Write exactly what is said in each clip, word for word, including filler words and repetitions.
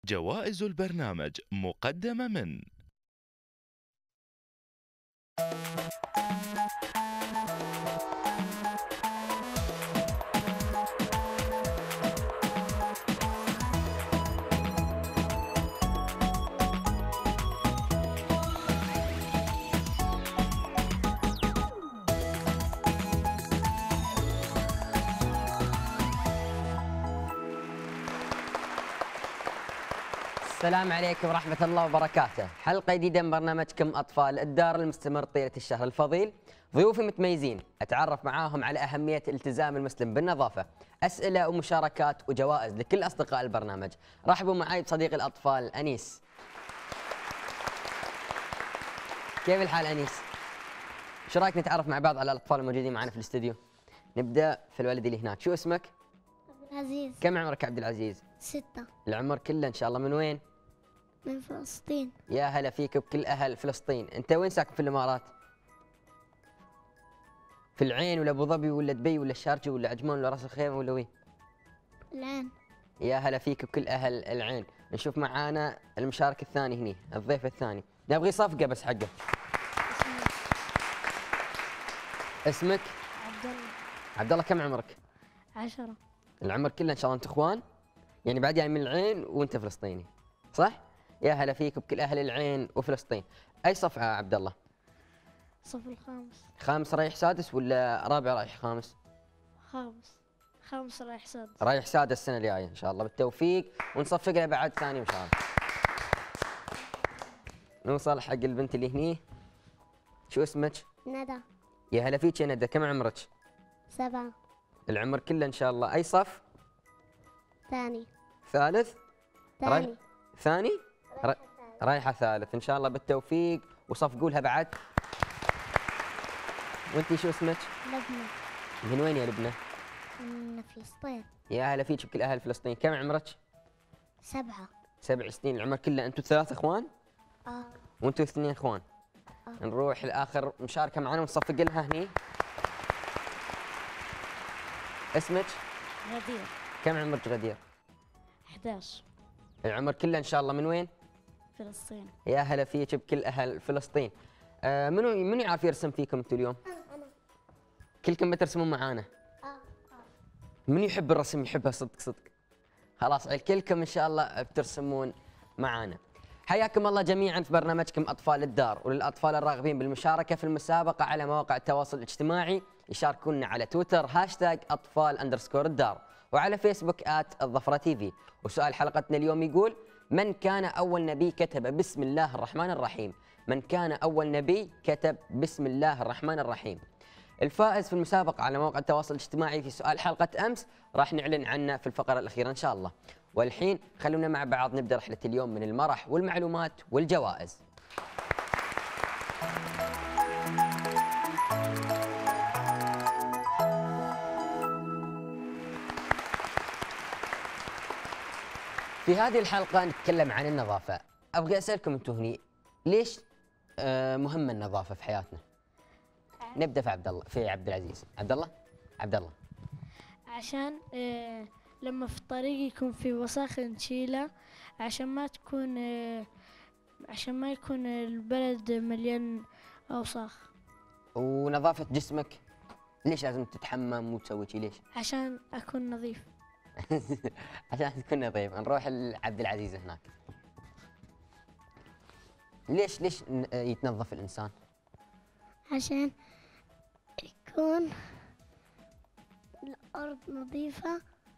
جوائز البرنامج مقدمة من السلام عليكم ورحمة الله وبركاته. حلقة جديدة من برنامجكم أطفال الدار المستمر طيلة الشهر الفضيل. ضيوفي متميزين أتعرف معاهم على أهمية التزام المسلم بالنظافة، أسئلة ومشاركات وجوائز لكل أصدقاء البرنامج. رحبوا معي بصديق الأطفال أنيس. كيف الحال أنيس؟ شو رأيك نتعرف مع بعض على الأطفال الموجودين معنا في الاستديو؟ نبدأ في الولد اللي هناك، شو اسمك؟ عبد العزيز. كم عمرك يا عبد العزيز؟ ستة. العمر كله إن شاء الله. من وين؟ من فلسطين. يا هلا فيك وبكل أهل فلسطين. أنت وين ساكن في الإمارات؟ في العين ولا أبو ظبي ولا دبي ولا الشارجة ولا عجمان ولا راس الخيمة ولا وين؟ العين. يا هلا فيك بكل أهل العين. نشوف معانا المشارك الثاني هني، الضيف الثاني. نبغي صفقة بس حقه. اسمك؟ عبد الله. عبد الله كم عمرك؟ عشرة. العمر كله إن شاء الله أنت إخوان؟ يعني بعد يعني من العين وأنت فلسطيني، صح؟ يا هلا فيك بكل أهل العين وفلسطين. أي صف يا عبد الله؟ الصف الخامس. خامس رايح سادس ولا رابع رايح خامس؟ خامس. خامس رايح سادس. رايح سادس السنة الجاية إن شاء الله، بالتوفيق ونصفق له بعد ثاني إن شاء الله. نوصل حق البنت اللي هني. شو اسمك؟ ندى. يا هلا فيك يا ندى، كم عمرك؟ سبعة. العمر كله إن شاء الله. أي صف؟ ثاني. ثالث؟ ثاني. ثاني؟ ر... رايحة ثالث إن شاء الله، بالتوفيق وصفقوا لها بعد. وأنتي شو اسمك؟ لبنى. من وين يا لبنى؟ من فلسطين. يا هلا فيك بكل أهل فلسطين. كم عمرك؟ سبعة. سبع سنين. العمر كله. أنتوا ثلاث إخوان؟ آه. وأنتوا اثنين إخوان؟ آه. نروح لآخر مشاركة معنا ونصفق لها هني. اسمك؟ غدير. كم عمرك غدير؟ أحد عشر. العمر كله إن شاء الله. من وين؟ فلسطين. يا هلا فيك بكل أهل فلسطين. آه منو منو يعرف يرسم فيكم أنتوا اليوم؟ أنا. كلكم بترسمون معانا؟ آه. آه. من يحب الرسم يحبها صدق صدق. خلاص كلكم إن شاء الله بترسمون معانا. حياكم الله جميعا في برنامجكم أطفال الدار. وللأطفال الراغبين بالمشاركة في المسابقة على مواقع التواصل الاجتماعي يشاركونا على تويتر هاشتاج أطفال أندرسكور الدار، وعلى فيسبوك آت الظفرة تي في. وسؤال حلقتنا اليوم يقول: من كان أول نبي كتب بسم الله الرحمن الرحيم؟ من كان أول نبي كتب بسم الله الرحمن الرحيم؟ الفائز في المسابقة على مواقع التواصل الاجتماعي في سؤال حلقة أمس راح نعلن عنه في الفقرة الأخيرة إن شاء الله. والحين خلونا مع بعض نبدأ رحلة اليوم من المرح والمعلومات والجوائز. في هذه الحلقة نتكلم عن النظافة. أبغى أسألكم أنتم هني، ليش آه مهمة النظافة في حياتنا؟ نبدأ في عبد الله، في عبد العزيز. عبد الله؟ عبد الله. عشان آه لما في الطريق يكون في وسخ نشيله، عشان ما تكون آه عشان ما يكون البلد مليان أوساخ. ونظافة جسمك، ليش لازم تتحمم وتسوي شي ليش؟ عشان أكون نظيف. عشان تكون نظيف. نروح لعبد العزيز هناك. ليش ليش ن- يتنظف الإنسان؟ عشان يكون الأرض نظيفة.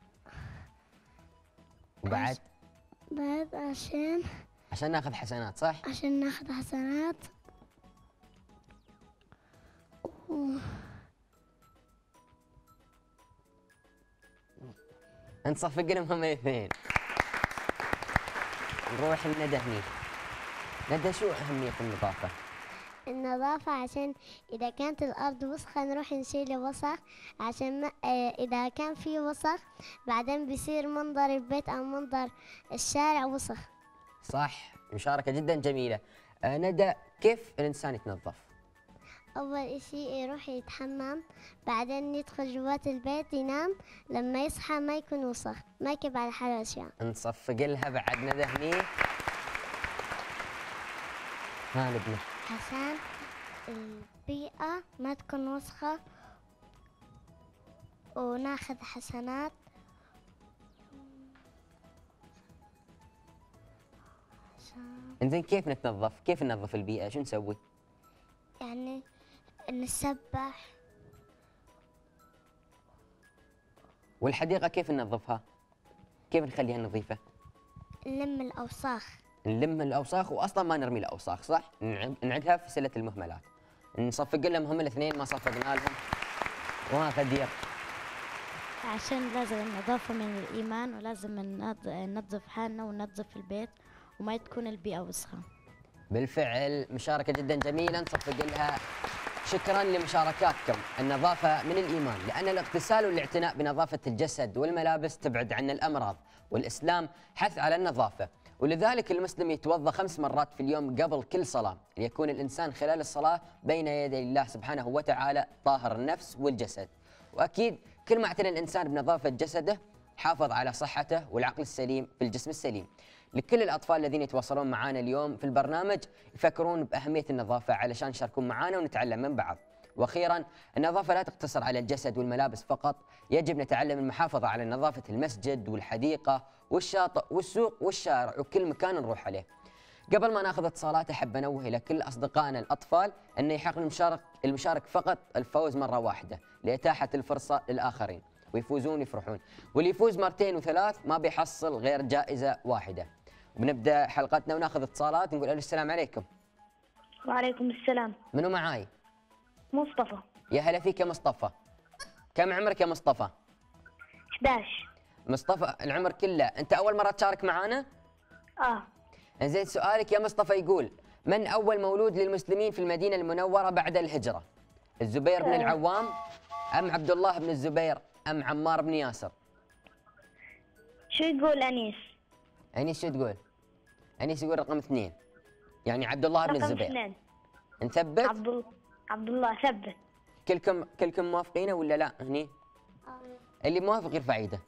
وبعد بعد عشان عشان ناخذ حسنات، صح؟ عشان ناخذ حسنات. و... نصفق لهم هم الاثنين. نروح لندى هني. ندى، شو أهمية النظافة؟ النظافة عشان إذا كانت الأرض وسخة نروح نشيل الوسخ، عشان ما آه إذا كان في وسخ بعدين بيصير منظر البيت أو منظر الشارع وسخ. صح، مشاركة جدا جميلة. آه ندى، كيف الإنسان يتنظف؟ أول إشي يروح يتحمم، بعدين يدخل جوات البيت ينام، لما يصحى ما يكون وسخ، ما يكب على حاله أشياء. نصفق لها بعدنا ذهني. ها لبنى. عشان البيئة ما تكون وسخة وناخذ حسنات. عشان انزين كيف نتنظف؟ كيف ننظف البيئة؟ شو نسوي؟ يعني نسبح. والحديقة كيف ننظفها؟ كيف نخليها نظيفة؟ نلم الأوساخ. نلم الأوساخ وأصلا ما نرمي الأوساخ صح؟ نعد- نعدها في سلة المهملات. نصفق لهم هم الاثنين ما صفقنا لهم. وها غدير. عشان لازم النظافة من الإيمان، ولازم ننظ- ننظف حالنا وننظف البيت وما تكون البيئة وسخة. بالفعل مشاركة جدا جميلة نصفق لها. شكرا لمشاركاتكم. النظافة من الإيمان، لأن الاغتسال والاعتناء بنظافة الجسد والملابس تبعد عنا الأمراض، والإسلام حث على النظافة، ولذلك المسلم يتوضأ خمس مرات في اليوم قبل كل صلاة، ليكون الإنسان خلال الصلاة بين يدي الله سبحانه وتعالى طاهر النفس والجسد. وأكيد كل ما اعتنى الإنسان بنظافة جسده حافظ على صحته والعقل السليم في الجسم السليم. لكل الأطفال الذين يتواصلون معنا اليوم في البرنامج يفكرون بأهمية النظافة علشان يشاركون معنا ونتعلم من بعض. وأخيرا النظافة لا تقتصر على الجسد والملابس فقط، يجب نتعلم المحافظة على نظافة المسجد والحديقة والشاطئ والسوق والشارع وكل مكان نروح عليه. قبل ما ناخذ اتصالات احب انوه الى كل اصدقائنا الاطفال انه يحق المشارك المشارك فقط الفوز مره واحده لاتاحه الفرصه للاخرين ويفوزون يفرحون، واللي يفوز مرتين وثلاث ما بيحصل غير جائزه واحده. وبنبدا حلقتنا وناخذ اتصالات. نقول الو السلام عليكم. وعليكم السلام. منو معاي؟ مصطفى. يا هلا فيك يا مصطفى. كم عمرك يا مصطفى؟ أحد عشر. مصطفى العمر كله. انت اول مره تشارك معانا؟ اه. زين سؤالك يا مصطفى يقول: من أول مولود للمسلمين في المدينة المنورة بعد الهجرة؟ الزبير بن العوام أم عبد الله بن الزبير أم عمار بن ياسر؟ شو يقول أنيس؟ أنيس شو تقول؟ أنيس يقول رقم اثنين، يعني عبد الله بن رقم الزبير. اثنين. نثبت؟ عبد الله. عبد الله ثبت. كلكم كلكم موافقين ولا لا هني؟ اللي موافق يرفع ايده.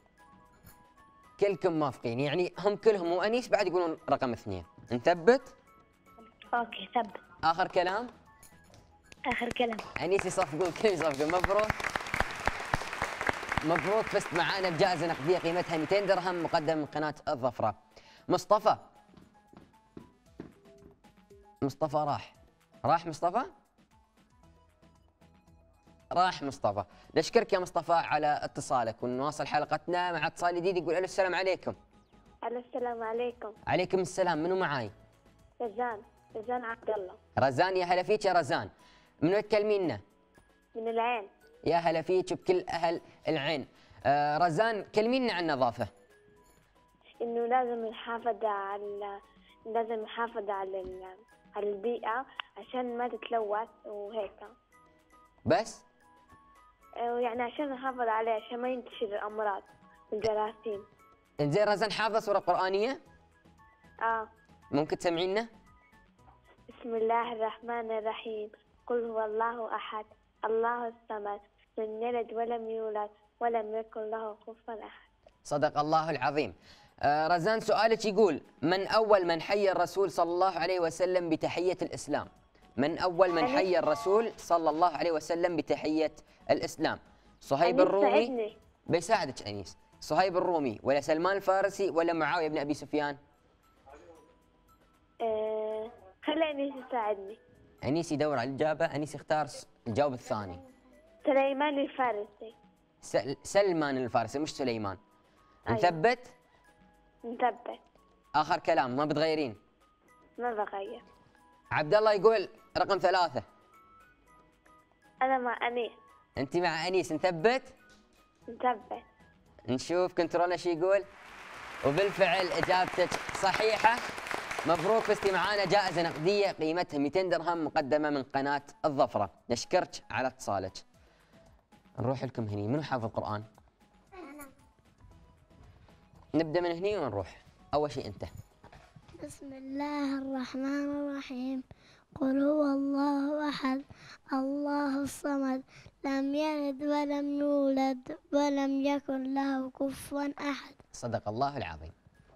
كلكم موافقين، يعني هم كلهم وأنيس بعد يقولون رقم اثنين. نثبت؟ اوكي ثبت. آخر كلام؟ آخر كلام. أنيس يصفقون كل يصفقون. مبروك مبروك، فزت معانا بجائزة نقدية قيمتها مئتين درهم مقدمة من قناة الظفرة. مصطفى مصطفى راح راح مصطفى راح مصطفى. نشكرك يا مصطفى على اتصالك، ونواصل حلقتنا مع اتصال جديد. يقول الو السلام عليكم. الو السلام عليكم. عليكم السلام. منو معاي؟ رزان. رزان عبد الله. رزان. يا هلا فيك يا رزان. منو تكلمينا؟ من العين. يا هلا فيك بكل اهل العين. آه رزان كلمينا عن النظافه. إنه لازم نحافظ على لازم نحافظ على ال... على البيئة عشان ما تتلوث وهيك. بس ويعني عشان نحافظ عليه عشان ما ينتشر الأمراض والجراثيم. انزين رزان حافظه سوره قرانيه؟ اه. ممكن تسمعينا؟ بسم الله الرحمن الرحيم. قل هو الله أحد الله الصمد لم يلد ولم يولد ولم يكن له كفوا أحد. صدق الله العظيم. آه رزان سؤالك يقول: من أول من حيى الرسول صلى الله عليه وسلم بتحية الإسلام؟ من أول من حيى الرسول صلى الله عليه وسلم بتحية الإسلام؟ صهيب الرومي؟ ساعدني. بيساعدك أنيس. صهيب الرومي ولا سلمان الفارسي ولا معاوية بن أبي سفيان؟ آه خلي أنيس يساعدني. أنيس يدور على الإجابة. أنيس يختار الجواب الثاني. سليمان الفارسي. سل... سلمان الفارسي مش سليمان. أيوة. نثبت؟ نثبت. آخر كلام ما بتغيرين؟ ما بغير. عبد الله يقول رقم ثلاثة. أنا مع أنيس. أنت مع أنيس. نثبت؟ نثبت. نشوف كنترولنا شو يقول. وبالفعل إجابتك صحيحة. مبروك، فزتي معانا جائزة نقدية قيمتها مئتين درهم مقدمة من قناة الظفرة. نشكرك على اتصالك. نروح لكم هني. منو حافظ قرآن؟ نبدأ من هني ونروح. أول شيء أنت. بسم الله الرحمن الرحيم. قل هو الله أحد الله الصمد لم يلد ولم يولد ولم يكن له كفوا أحد. صدق الله العظيم.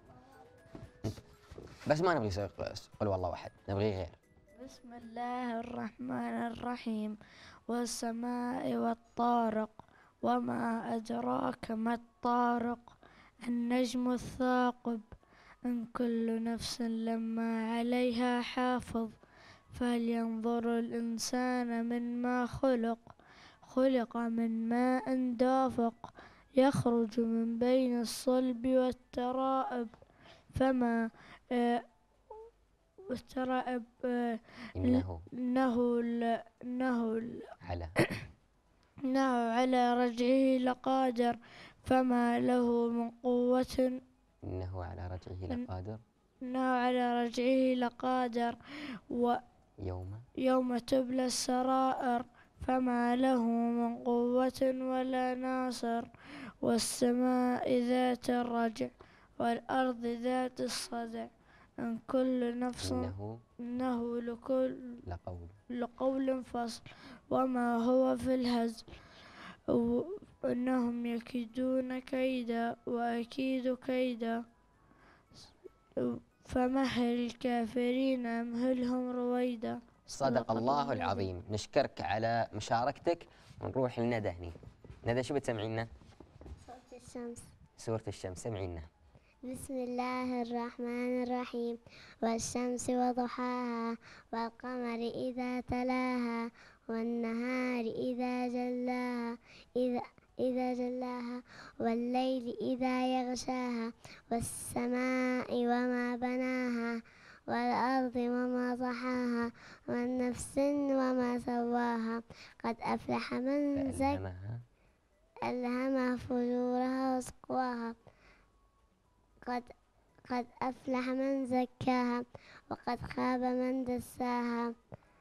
بس ما نبغي يصير قل والله أحد، نبغي غير. بسم الله الرحمن الرحيم والسماء والطارق وما أدراك ما الطارق النجم الثاقب إن كل نفس لما عليها حافظ فلينظر الإنسان مما خلق خلق من ماء دافق يخرج من بين الصلب والترائب فما آه والترائب آه إنه إنه ل- إنه ل- على إنه على رجعه لقادر فما له من قوة إنه على رجعه لقادر إنه على رجعه لقادر يوم ويوم تبلى السرائر فما له من قوة ولا ناصر والسماء ذات الرجع والأرض ذات الصدع إن كل نفس إنه إنه لكل لقول لقول فصل وما هو في الهزل و- إنهم يكيدون كيدا وأكيد كيدا فمهل الكافرين أمهلهم رويدا. صدق الله العظيم. نشكرك على مشاركتك ونروح لندى هني. ندى شو بتسمعينا؟ صوت الشمس. سورة الشمس سمعينا. بسم الله الرحمن الرحيم والشمس وضحاها والقمر إذا تلاها والنهار إذا جلاها إذا إذا جلاها والليل إذا يغشاها والسماء وما بناها والأرض وما طحاها والنفس وما سواها قد أفلح من زكاها فألهمها ألهمها فجورها وتقواها قد قد أفلح من زكاها وقد خاب من دساها.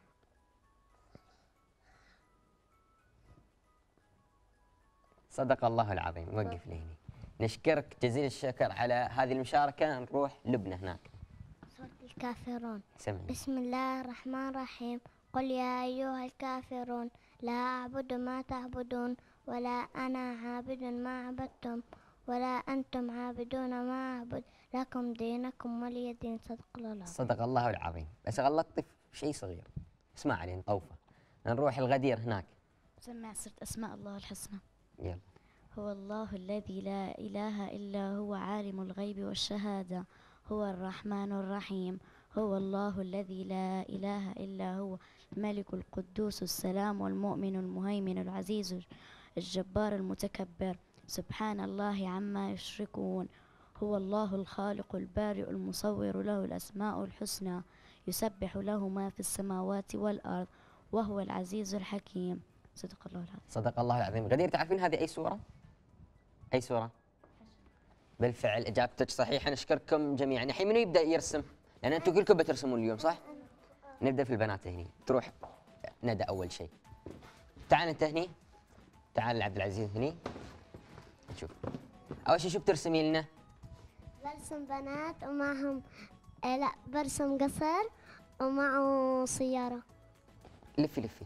صدق الله العظيم. وقف لي هني. نشكرك جزيل الشكر على هذه المشاركة. نروح لبنى هناك. سورة الكافرون. سمعنا. بسم الله الرحمن الرحيم قل يا أيها الكافرون لا أعبد ما تعبدون ولا أنا عابد ما عبدتم ولا أنتم عابدون ما أعبد لكم دينكم ولي دين. صدق الله العظيم. صدق الله العظيم. بس غلطت في شيء صغير. اسمع علي نطوفه. نروح الغدير هناك. سمع سورة أسماء الله الحسنى. يلا. هو الله الذي لا إله إلا هو عالم الغيب والشهادة هو الرحمن الرحيم هو الله الذي لا إله إلا هو الملك القدوس السلام والمؤمن المهيمن العزيز الجبار المتكبر سبحان الله عما يشركون هو الله الخالق البارئ المصور له الأسماء الحسنى يسبح له ما في السماوات والأرض وهو العزيز الحكيم. صدق الله العظيم. صدق الله العظيم. غدير تعرفين هذه أي سورة؟ أي سورة؟ بالفعل إجابتك صحيحة. نشكركم جميعا. الحين منو يبدأ يرسم؟ لأن أنتم كلكم بترسمون اليوم صح؟ نبدأ في البنات هني. تروح ندى أول شيء. تعال أنت هني. تعال عبد العزيز هني. شوف. أول شيء شو بترسمي لنا؟ برسم بنات ومعهم آه لا برسم قصر ومعه سيارة. لفي لفي.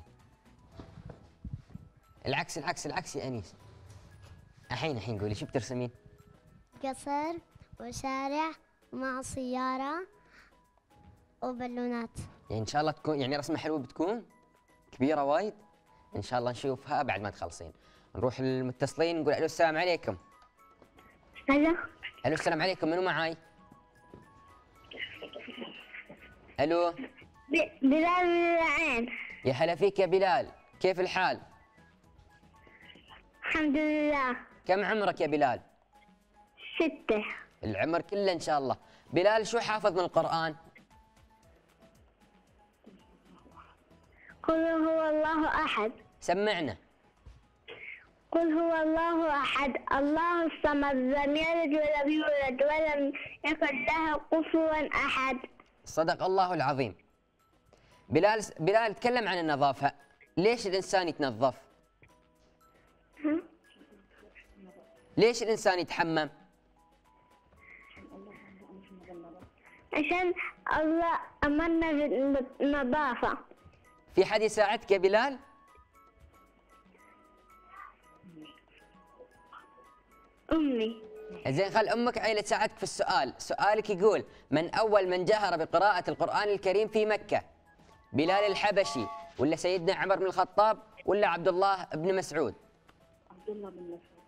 العكس العكس العكس يا أنيس. الحين الحين قولي شو بترسمين؟ قصر وشارع ومعه سيارة وبالونات. يعني إن شاء الله تكون يعني رسمة حلوة بتكون كبيرة وايد. إن شاء الله نشوفها بعد ما تخلصين. نروح للمتصلين نقول ألو السلام عليكم. ألو. ألو السلام عليكم. منو معاي؟ ألو. ب- بلال العين. يا هلا فيك يا بلال. كيف الحال؟ الحمد لله. كم عمرك يا بلال؟ ستة. العمر كله إن شاء الله. بلال شو حافظ من القرآن؟ قل هو الله أحد. سمعنا. قل هو الله أحد الله الصمد لم يلد ولم يولد ولم يكن له كفوا أحد. صدق الله العظيم. بلال بلال تكلم عن النظافة. ليش الإنسان يتنظف؟ ليش الإنسان يتحمم؟ عشان الله أمرنا بالنظافة. في حد يساعدك يا بلال؟ أمي. زين خل امك هي اللي تساعدك في السؤال، سؤالك يقول من اول من جهر بقراءة القرآن الكريم في مكة؟ بلال الحبشي ولا سيدنا عمر بن الخطاب ولا عبد الله بن مسعود؟ عبد الله بن مسعود.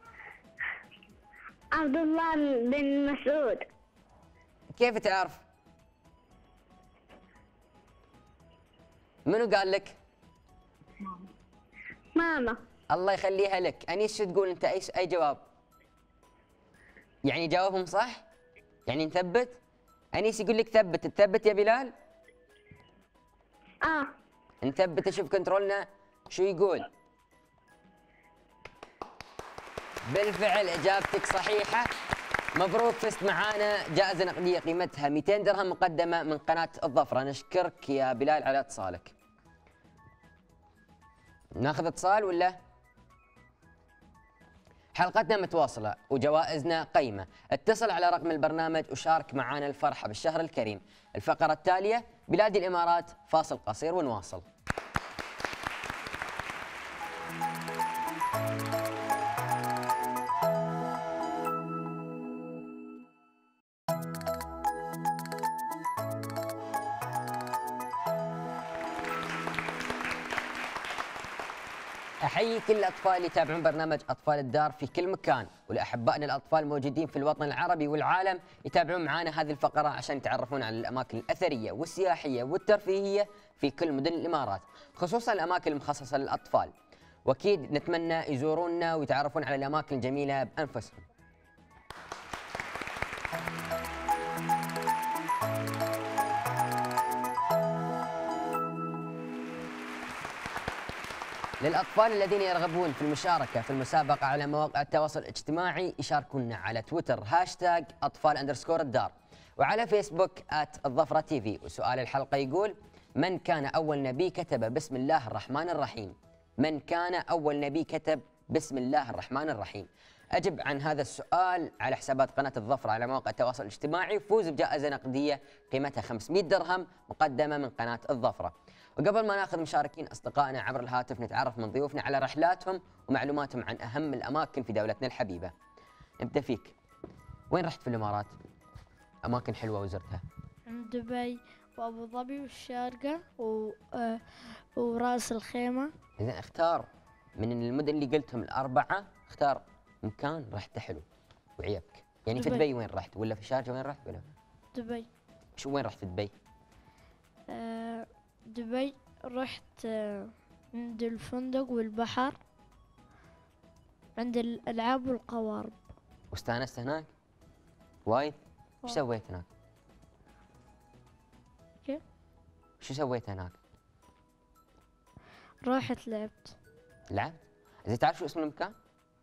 عبد الله بن مسعود. كيف تعرف؟ منو قال لك؟ ماما. الله يخليها لك. انيس شو تقول انت؟ اي اي جواب؟ يعني جاوبهم صح؟ يعني نثبت؟ انيس يقول لك ثبت، تثبت يا بلال؟ آه. نثبت نشوف كنترولنا شو يقول. بالفعل اجابتك صحيحه، مبروك فزت معانا جائزه نقديه قيمتها مئتين درهم مقدمه من قناه الظفره. نشكرك يا بلال على اتصالك. ناخذ اتصال ولا؟ حلقتنا متواصله وجوائزنا قيمه، اتصل على رقم البرنامج وشارك معانا الفرحه بالشهر الكريم. الفقره التاليه بلاد الامارات، فاصل قصير ونواصل. أحيي كل الأطفال اللي يتابعون برنامج أطفال الدار في كل مكان، ولأحبائنا الأطفال الموجودين في الوطن العربي والعالم يتابعون معنا هذه الفقرة عشان يتعرفون على الأماكن الأثرية والسياحية والترفيهية في كل مدن الإمارات، خصوصا الأماكن المخصصة للأطفال. وأكيد نتمنى يزورونا ويتعرفون على الأماكن الجميلة بأنفسهم. للأطفال الذين يرغبون في المشاركة في المسابقة على مواقع التواصل الاجتماعي يشاركونا على تويتر هاشتاج أطفال أندرسكور الدار، وعلى فيسبوك آت الظفرة تي في. وسؤال الحلقة يقول من كان أول نبي كتب بسم الله الرحمن الرحيم؟ من كان أول نبي كتب بسم الله الرحمن الرحيم؟ أجب عن هذا السؤال على حسابات قناة الظفرة على مواقع التواصل الاجتماعي، فوز بجائزة نقدية قيمتها خمسمئة درهم مقدمة من قناة الظفرة. وقبل ما ناخذ مشاركين أصدقائنا عبر الهاتف نتعرف من ضيوفنا على رحلاتهم ومعلوماتهم عن أهم الأماكن في دولتنا الحبيبة. نبدأ فيك، وين رحت في الإمارات؟ أماكن حلوة وزرتها؟ دبي وأبو ظبي والشارقة و... آه وراس الخيمة. إذا اختار من المدن اللي قلتهم الأربعة، اختار مكان رحته حلو وعيبك. يعني دبي. في دبي وين رحت؟ ولا في الشارقة وين رحت؟ ولا دبي. شو وين رحت في دبي؟ آه دبي رحت آه عند الفندق والبحر، عند الألعاب والقوارب. واستانست هناك؟ وايد؟ ايش سويت هناك؟ كيف؟ شو سويت هناك؟ رحت لعبت. لعبت؟ زين تعرف شو اسم المكان؟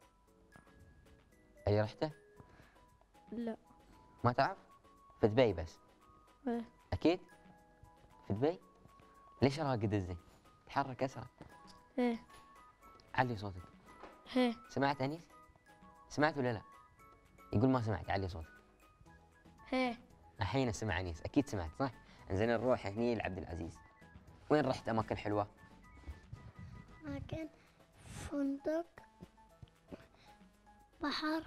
اللي رحته؟ لا. ما تعرف؟ في دبي بس؟ إيه. أكيد؟ في دبي؟ ليش راقد الزين؟ تحرك أسرع. ايه. علي صوتك. ايه. سمعت أنيس؟ سمعت ولا لا؟ يقول ما سمعت، علي صوتك. ايه. الحين سمع أنيس، أكيد سمعت صح؟ زين نروح هني لعبد العزيز. وين رحت أماكن حلوة؟ أماكن فندق، بحر،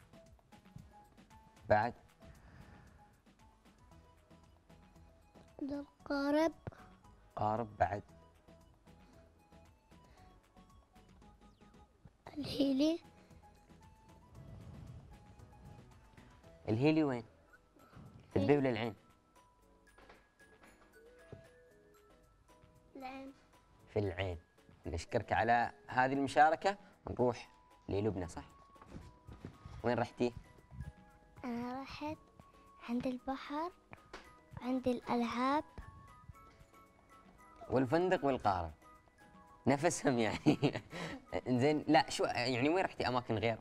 بعد؟ القارب، قارب، بعد؟ الهيلي. الهيلي وين؟ في دبي ولا العين؟ العين. في العين. نشكرك على هذه المشاركة. نروح للبنى صح؟ وين رحتي؟ أنا رحت عند البحر، عند الألعاب والفندق والقارب نفسهم يعني. زين لا شو يعني وين رحتي أماكن غير؟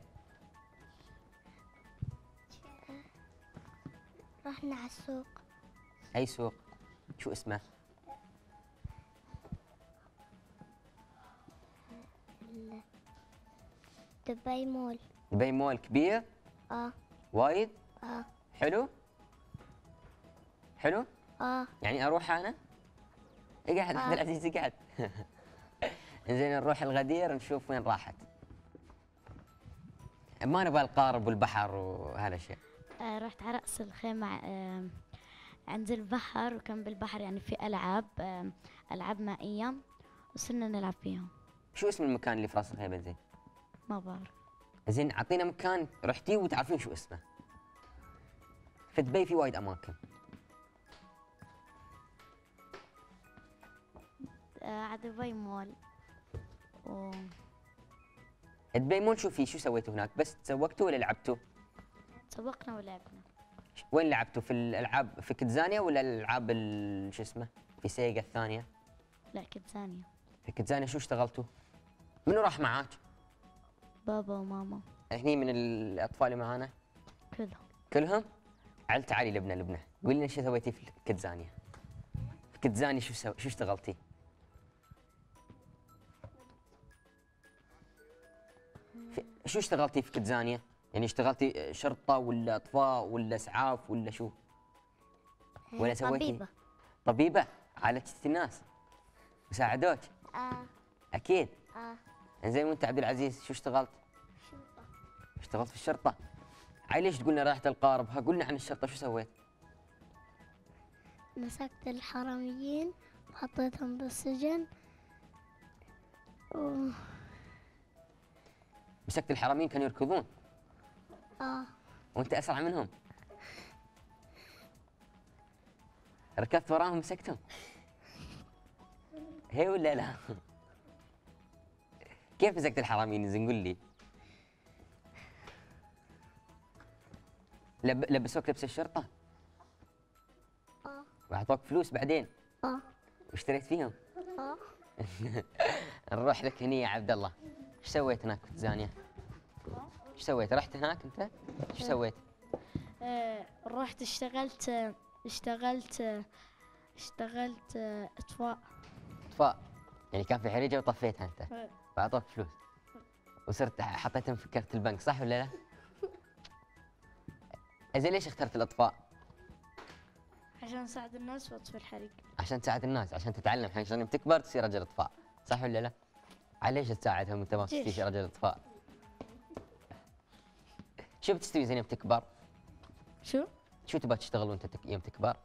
رحنا على السوق. أي سوق؟ شو اسمه؟ دبي مول. دبي مول كبير؟ اه. وايد؟ اه. حلو؟ حلو؟ اه يعني اروح انا؟ اقعد عبد العزيز اقعد. زين نروح الغدير نشوف وين راحت. ما نبغى القارب والبحر وهالاشياء. آه رحت على رأس الخيمة آه عند البحر، وكان بالبحر يعني في ألعاب آه ألعاب مائية وصرنا نلعب فيهم. شو اسم المكان اللي في راس الخيمة زين؟ ما بعرف. زين اعطينا مكان رحتي وتعرفين شو اسمه. في دبي في وايد اماكن. آه على دبي مول. و دبي مول شو فيه؟ شو سويتوا هناك؟ بس تسوقتوا ولا لعبتوا؟ تسوقنا ولعبنا. وين لعبتوا؟ في الالعاب في كتزانيا ولا الالعاب ال- شو اسمه؟ في سيجا الثانية؟ لا كنت ثانية. في كتزانيا شو اشتغلتوا؟ منو راح معاك؟ بابا وماما هني من الاطفال اللي معانا؟ كلهم. كلهم؟ عل تعالي لبنى لبنى، قولي لنا شو سويتي في كتزانيا؟ في كتزانيا شو سو... شو اشتغلتي؟ في... شو اشتغلتي في كتزانيا؟ يعني اشتغلتي شرطة ولا اطفاء ولا اسعاف ولا شو؟ ولا سويتي؟ طبيبة. طبيبة؟ عالجتي الناس؟ وساعدوك؟ اه اكيد. اه زين وانت عبد العزيز شو اشتغلت؟ شرطة. اشتغلت في الشرطة. عاي ليش تقولنا رحت القارب؟ ها قلنا عن الشرطة شو سويت؟ مسكت الحراميين وحطيتهم بالسجن و... مسكت الحراميين كانوا يركضون اه وانت اسرع منهم. ركضت وراهم مسكتهم. هي ولا لا؟ كيف مسكت الحراميين زين قول لي؟ لب... لبسوك لبس الشرطة؟ اه واعطوك فلوس بعدين؟ اه واشتريت فيهم؟ اه نروح لك هني يا عبد الله. ايش سويت هناك في زانية؟ ايش سويت؟ رحت هناك انت؟ ايش سويت؟ آه، رحت اشتغلت آه، اشتغلت آه، اشتغلت آه، اطفاء. اطفاء. يعني كان في حريقة وطفيتها انت؟ آه، واعطوك فلوس وصرت حطيتهم في كرت البنك صح ولا لا؟ زين ليش اخترت الاطفاء؟ عشان اساعد الناس واطفي الحريق. عشان تساعد الناس، عشان تتعلم، عشان يوم تكبر تصير رجل اطفاء، صح ولا لا؟ على ليش تساعدهم وانت ما جيش. تصير رجل اطفاء؟ شو بتستوي زين يوم تكبر؟ شو؟ شو تبغى تشتغل وانت تك... يوم تكبر؟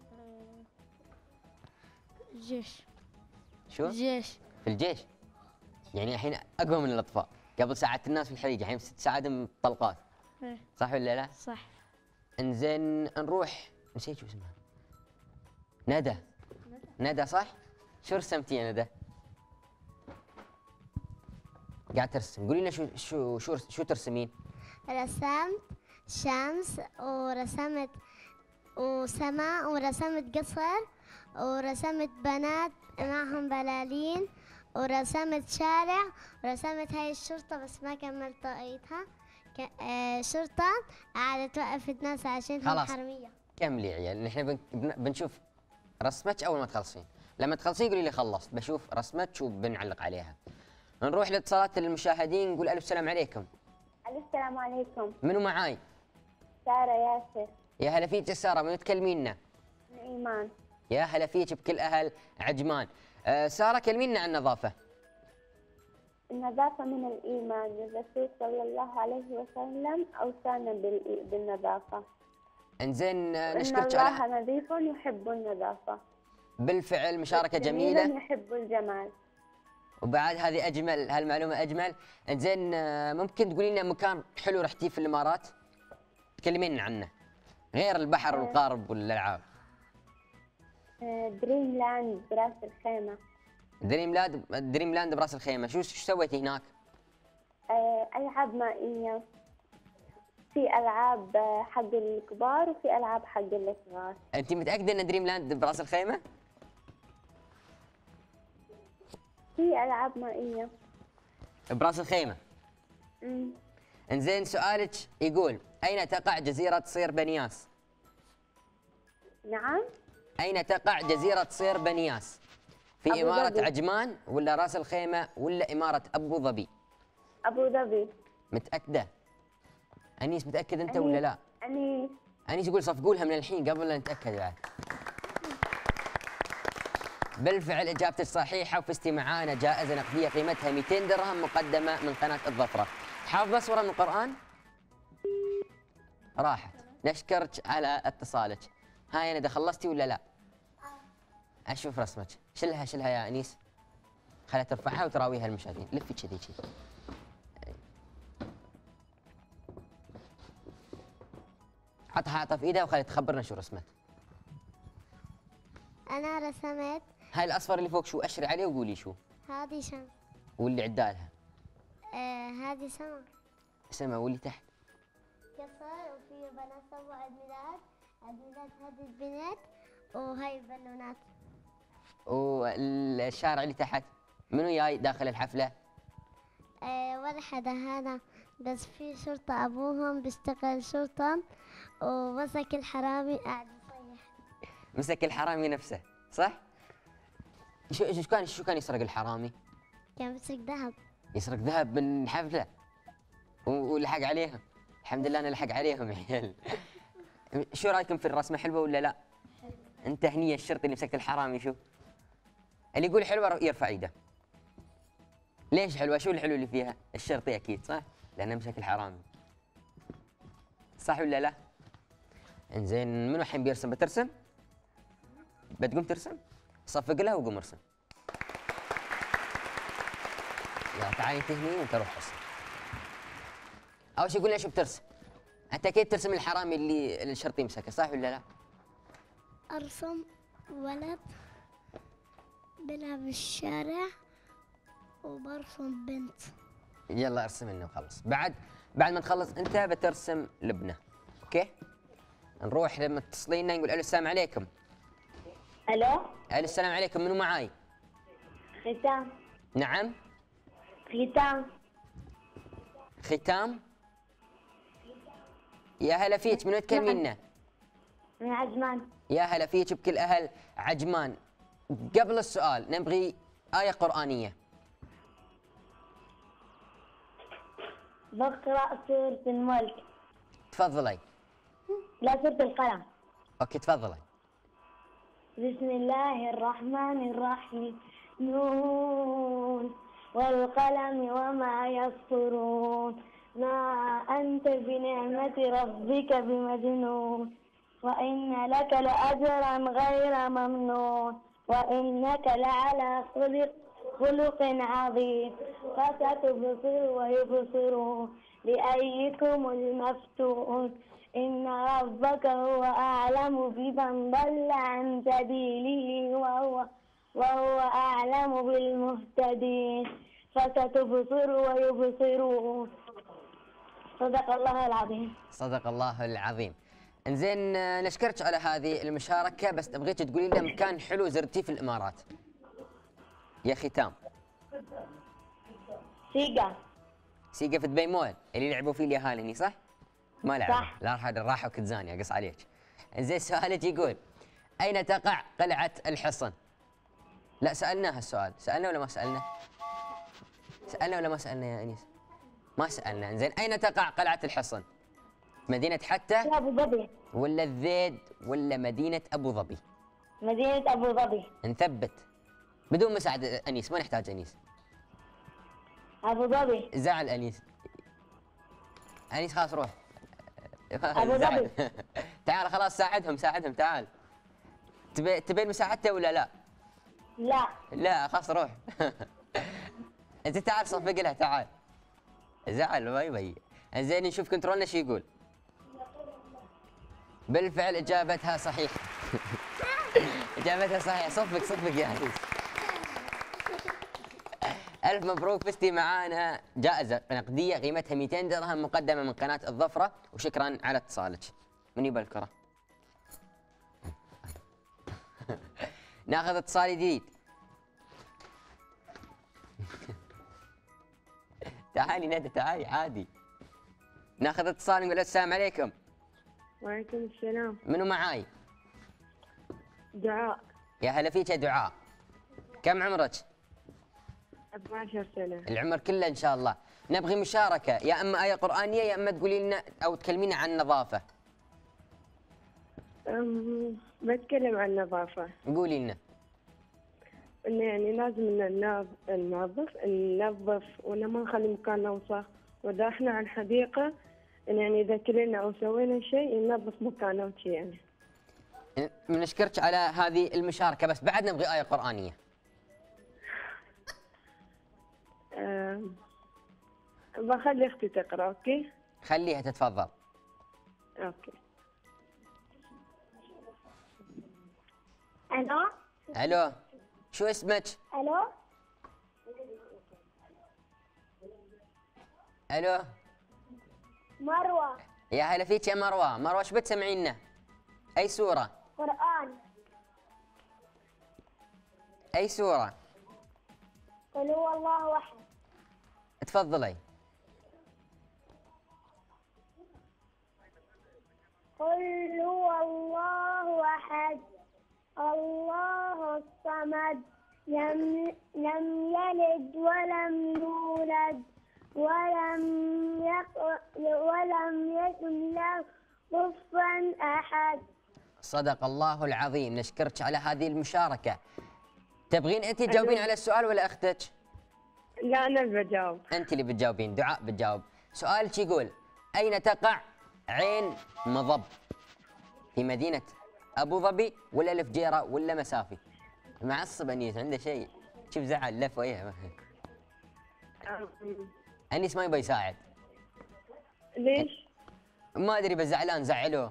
الجيش. شو؟ الجيش. في الجيش. يعني الحين اقوى من الاطفاء، قبل ساعدت الناس في الحريقه الحين تساعدهم بطلقات، إيه، صح ولا لا؟ صح. انزين نروح، نسيت شو اسمها. ندى. ندى صح؟ شو رسمتي يا ندى؟ قاعد ترسم، قولي لنا شو شو شو شو ترسمين؟ رسمت شمس ورسمت وسماء ورسمت قصر ورسمت بنات معهم بلالين ورسمت شارع ورسمت هاي الشرطة بس ما كملت طاقيتها. ك- آه، شرطة قاعدة توقف الناس عشانهم خلاص. حرامية. كملي يا عيال، نحن بن- بن- بنشوف رسمتك اول ما تخلصين، لما تخلصين قولي لي خلصت، بشوف رسمتك وبنعلق عليها. نروح لاتصالات المشاهدين، نقول الف سلام عليكم. السلام عليكم. منو معاي؟ سارة ياسر يا هلا فيك يا ساره، من تكلمينا؟ من إيمان. يا هلا فيك بكل اهل عجمان. آه ساره كلمينا عن النظافه. النظافة من الإيمان، الرسول صلى الله عليه وسلم أوصانا بالإي- بالنظافة. انزين آه إن نشكرك على الله نظيف يحب النظافة. بالفعل مشاركه جميل جميله، يحب الجمال. وبعد هذه اجمل، هالمعلومه اجمل. انزين آه ممكن تقولي لنا مكان حلو رحتيه في الامارات؟ تكلمينا عنه غير البحر والقارب والالعاب. آه، دريم لاند براس الخيمة. دريم لاند، دريم لاند براس الخيمه، شو شو سويتي هناك؟ آه، ألعاب مائية، في ألعاب آه، حق الكبار وفي ألعاب حق الصغار. انت متاكده ان دريم لاند براس الخيمه؟ في ألعاب مائية. براس الخيمه. مم. انزين سؤالك يقول اين تقع جزيره صير بنياس؟ نعم. اين تقع جزيره صير بنياس؟ في أبو اماره ظبي. عجمان ولا راس الخيمه ولا اماره ابو ظبي؟ أبو ظبي. متاكده؟ انيس متاكد انت أنيس. ولا لا؟ أنيس. انيس يقول صفقوا لها من الحين قبل لا نتاكد بعد. بالفعل اجابتك صحيحه وفزتي معانا جائزه نقديه قيمتها مئتين درهم مقدمه من قناه الظفره. حافظه سوره من القران؟ راحت. نشكرك على اتصالك. هاي انا اذا خلصتي ولا لا؟ اشوف رسمك. شلها شلها يا انيس. خليها ترفعها وتراويها المشاهدين. لفي كذي كذي. عطها عطها في ايدها وخليها تخبرنا شو رسمت. أنا رسمت هاي الاصفر اللي فوق شو؟ اشري عليه وقولي شو. هذه شمس. واللي عدالها؟ آه هذه سما. سما. واللي تحت؟ قصر وفي بنات سووا عيد ميلاد. عيد ميلاد هذه البنات وهاي البالونات. والشارع اللي تحت منو جاي داخل الحفله؟ آه ولا حدا هذا بس في شرطة أبوهم بيشتغل شرطة ومسك الحرامي قاعد يصيح. مسك الحرامي نفسه صح؟ شو شو كان شو كان يسرق الحرامي؟ كان بيسرق ذهب. يسرق ذهب من حفله و- ولحق عليهم. الحمد لله انا لحق عليهم عيال. شو رايكم في الرسمه حلوه ولا لا؟ انت هنيه الشرطي اللي مسكت الحرامي شو؟ اللي يقول حلوه يرفع ايده. ليش حلوه؟ شو الحلو اللي فيها؟ الشرطي اكيد صح؟ لانه مسك الحرامي. صح ولا لا؟ انزين منو الحين بيرسم؟ بترسم؟ بتقوم ترسم؟ صفق لها وقوم ارسم. يلا تعالي انت هني وانت روح ارسم. اول شيء قول لي شو بترسم؟ انت اكيد ترسم الحرامي اللي الشرطي مسكه صح ولا لا؟ أرسم ولد بيلعب بالشارع وبرسم بنت. يلا ارسم لنا وخلص. بعد بعد ما تخلص انت بترسم لبنه. اوكي؟ نروح لما تتصلين لنا نقول الو السلام عليكم. ألو. الو السلام عليكم. منو معاي؟ ختام. نعم؟ ختام. ختام؟ يا هلا فيك. منو تكلمينا؟ من عجمان. يا هلا فيك بكل اهل عجمان. قبل السؤال نبغي آية قرآنية. بقرأ سورة الملك. تفضلي. لا سورة القلم. اوكي تفضلي. بسم الله الرحمن الرحيم. نون والقلم وما يسطرون ما أنت بنعمة ربك بمجنون وإن لك لأجرا غير ممنون وإنك لعلى خلق خلق عظيم فستبصر ويبصرون بأيكم المفتون إن ربك هو أعلم بمن ضل عن سبيله وهو وهو أعلم بالمهتدين فستبصر ويبصرون. صدق الله العظيم. صدق الله العظيم. انزين آه، نشكرك على هذه المشاركة، بس ابغيك تقولي لنا مكان حلو زرتيه في الامارات. يا ختام. سيجا. سيقا في دبي مول اللي لعبوا فيه اليهال هني صح؟ ما لعبوا. صح. لا راح راحوا كتزاني اقص عليك. انزين سؤالك يقول اين تقع قلعة الحصن؟ لا سألناها السؤال، سألنا ولا ما سألنا؟ سألنا ولا ما سألنا يا انيس؟ ما سألنا. انزين اين تقع قلعة الحصن؟ مدينة حتى في أبو ظبي. ولا الذيد ولا مدينة ابو ظبي؟ مدينة أبو ظبي. نثبت بدون مساعدة انيس، ما نحتاج انيس. أبو ظبي. زعل انيس. انيس خلاص روح. أبو زعل. ظبي. تعال خلاص ساعدهم ساعدهم تعال. تبي تبين مساعدته ولا لا؟ لا. لا خلاص روح. انت تعال صفق لها تعال. زعل ما يبي. زين نشوف كنترولنا شو يقول. بالفعل اجابتها صحيحه. اجابتها صحيحه. صفق صفق يا انيس. ألف مبروك، فزتي معانا جائزة نقدية قيمتها مئتين درهم مقدمة من قناة الظفرة، وشكرا على اتصالك. من يبى الكرة؟ ناخذ اتصال جديد. تعالي ندى تعالي عادي. ناخذ اتصال نقول السلام عليكم. وعليكم السلام. منو معاي؟ دعاء. يا هلا فيك يا دعاء. كم عمرك؟ اثني عشر سنة. العمر كله ان شاء الله. نبغي مشاركة، يا اما آية قرآنية يا اما تقولي لنا او تكلمينا عن النظافة. أم، بتكلم عن النظافة. قولي لنا. إنه يعني لازم إن ننظف ننظف ننظف وإنه ما نخلي مكاننا وسخ، وإذا إحنا عن حديقة إن يعني إذا كلنا أو سوينا شيء ننظف مكاننا وشي يعني. نشكرك على هذه المشاركة، بس بعد نبغي آية قرآنية. أه بخلي أختي تقرأ. أوكي. خليها تتفضل. أوكي. ألو. ألو، شو اسمك؟ ألو. ألو. مروة. يا هلا فيك يا مروة. مروة شو بتسمعينا؟ أي سورة؟ قرآن. أي سورة؟ قل هو الله أحد. تفضلي. قل هو الله أحد الله الصمد لم لم يلد ولم يولد ولم يق ولم يكن له كفوا أحد. صدق الله العظيم. نشكرك على هذه المشاركة. تبغين أنت تجاوبين على السؤال ولا أختك؟ لا أنا بجاوب. أنت اللي بتجاوبين. دعاء بتجاوب. سؤالك يقول: أين تقع عين مضب؟ في مدينة أبو ظبي ولا الفجيرة ولا مسافي؟ معصب أنيس عنده شيء. شوف زعل لف وياه. أنيس ما يبغى يساعد. ليش؟ ما أدري بس زعلان زعلوه.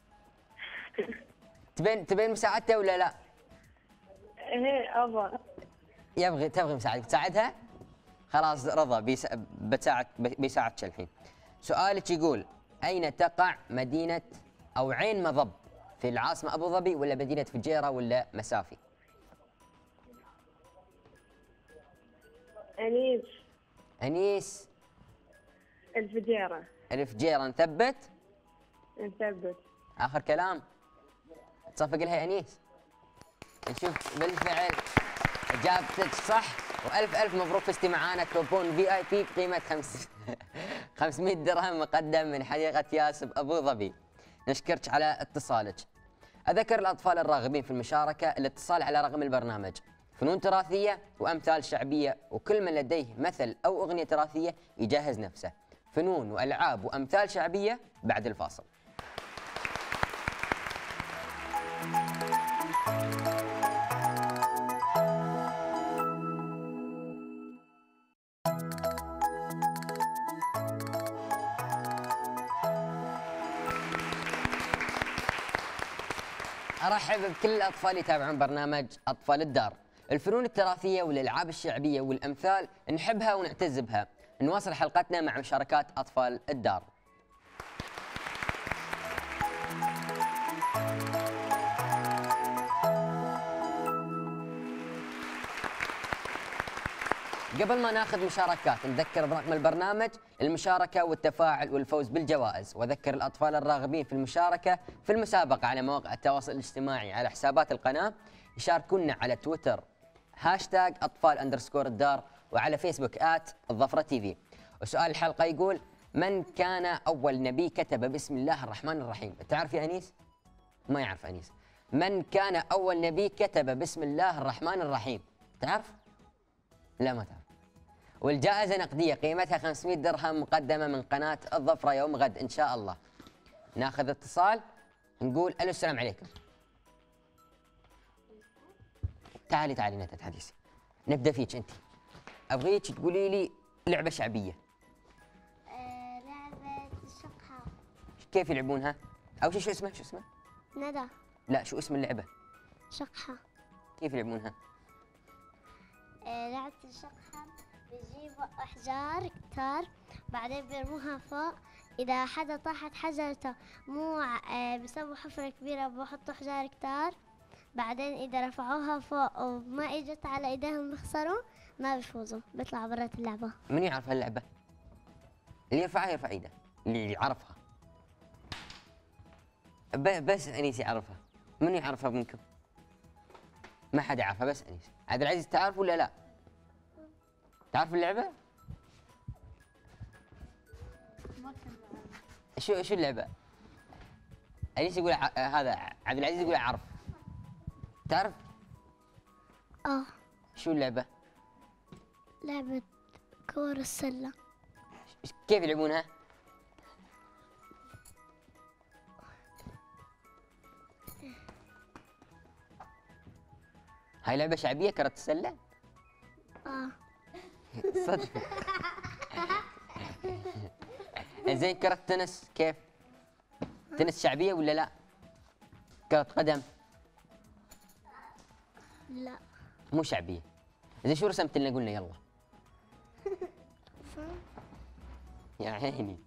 تبين تبين مساعدته ولا لا؟ إيه أبغى. يبغي تبغي مساعدك تساعدها؟ خلاص رضا بيس... بتساعد بيساعدك الحين. سؤالك يقول: أين تقع مدينة أو عين مضب؟ في العاصمة أبو ظبي ولا مدينة فجيرة ولا مسافي؟ أنيس. أنيس. الفجيرة. الفجيرة. نثبت؟ نثبت. آخر كلام؟ تصفق لها يا أنيس؟ نشوف بالفعل إجابتك صح، وألف ألف مبروك فزتي معانا كوبون في آي بي بقيمة خمس خمسمئة درهم مقدم من حديقة ياسب أبو ظبي. نشكرك على اتصالك. أذكر الأطفال الراغبين في المشاركة الاتصال على رقم البرنامج: فنون تراثية وأمثال شعبية، وكل من لديه مثل أو أغنية تراثية يجهز نفسه. فنون وألعاب وأمثال شعبية بعد الفاصل. أرحب بكل الأطفال اللي يتابعون برنامج أطفال الدار. الفنون التراثية والألعاب الشعبية والأمثال نحبها ونعتز بها. نواصل حلقتنا مع مشاركات أطفال الدار. قبل ما ناخذ مشاركات نذكر برقم البرنامج للمشاركة والتفاعل والفوز بالجوائز، وأذكر الأطفال الراغبين في المشاركة في المسابقة على مواقع التواصل الاجتماعي على حسابات القناة يشاركونا على تويتر هاشتاج أطفال أندرسكور الدار، وعلى فيسبوك آت الظفرة تي في. وسؤال الحلقة يقول: من كان أول نبي كتب بسم الله الرحمن الرحيم؟ تعرف يا أنيس؟ ما يعرف أنيس. من كان أول نبي كتب بسم الله الرحمن الرحيم؟ تعرف؟ لا ما تعرف. والجائزة نقدية قيمتها خمسمئة درهم مقدمة من قناة الظفرة يوم غد إن شاء الله. ناخذ اتصال نقول: ألو السلام عليكم. تعالي تعالي نتت حديثي. نبدأ فيك أنت. أبغيك تقولي لي لعبة شعبية. آه لعبة الشقحة. كيف يلعبونها؟ أو شو شو اسمه شو اسمه؟ ندى. لا شو اسم اللعبة؟ شقحة. كيف يلعبونها؟ آه لعبة الشقحة بيجيبوا أحجار كتار بعدين بيرموها فوق، إذا حدا طاحت حجرته مو آه بيسووا حفرة كبيرة بحطوا حجار كتار، بعدين إذا رفعوها فوق وما إجت على إيديهم بيخسروا، ما بيفوزوا بيطلعوا برات اللعبة. من يعرف هاللعبة؟ اللي يرفعها يرفع ايده، اللي يعرفها. بس أنيس يعرفها. من يعرفها منكم؟ ما حد يعرفها بس أنيس. عبد العزيز تعرف ولا لا؟ تعرف اللعبة؟ شو شو اللعبة؟ أنيس يقول ع... هذا عبد العزيز يقول أعرف. تعرف؟ آه. شو اللعبة؟ لعبة كور السلة. كيف يلعبونها؟ هاي لعبة شعبية كرة السلة؟ اه صدق. زين كرة التنس كيف؟ تنس شعبية ولا لا؟ كرة قدم لا. مو شعبية. زين شو رسمت لنا قلنا يلا. يا عيني.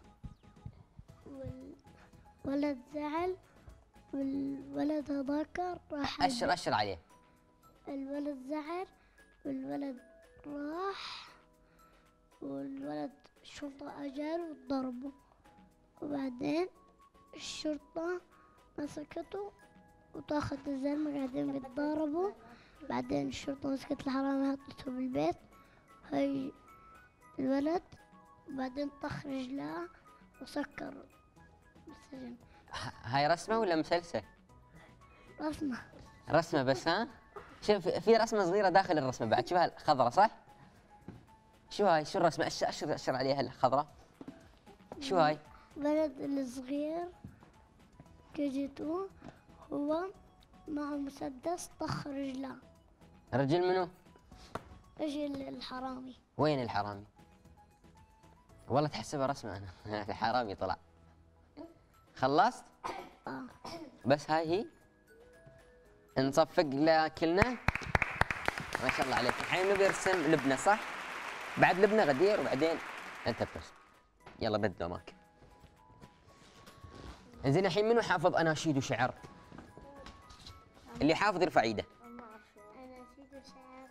والولد زعل والولد هذاك راح. أشر أشر عليه. الولد زعل والولد راح والولد الشرطة أجل وضربه، وبعدين الشرطة مسكته وطاخت الزلمة قاعدين بيتضاربوا. بعدين الشرطة مسكت الحرامي حطته بالبيت هاي الولد، وبعدين طخ رجلاه وسكر بالسجن. هاي رسمة ولا مسلسل؟ رسمة. رسمة بس ها؟ شوف في رسمة صغيرة داخل الرسمة بعد، شوفها خضرة صح؟ شو هاي؟ شو الرسمة؟ أشر أشر أشر عليها الخضرة. شو هاي؟ ولد الصغير جيته هو مع مسدس طخ رجله. رجل منو؟ رجل الحرامي. وين الحرامي؟ والله تحسبها رسمة أنا. الحرامي طلع. خلصت؟ اه. بس هاي هي؟ نصفق لكلنا؟ ما شاء الله عليك. الحين نبي نرسم لبنة صح؟ بعد لبنة غدير وبعدين أنت بترسم. يلا بدوا معك. زين الحين منو حافظ أناشيد وشعر؟ اللي حافظ يرفع ايده. أناشيد وشعر.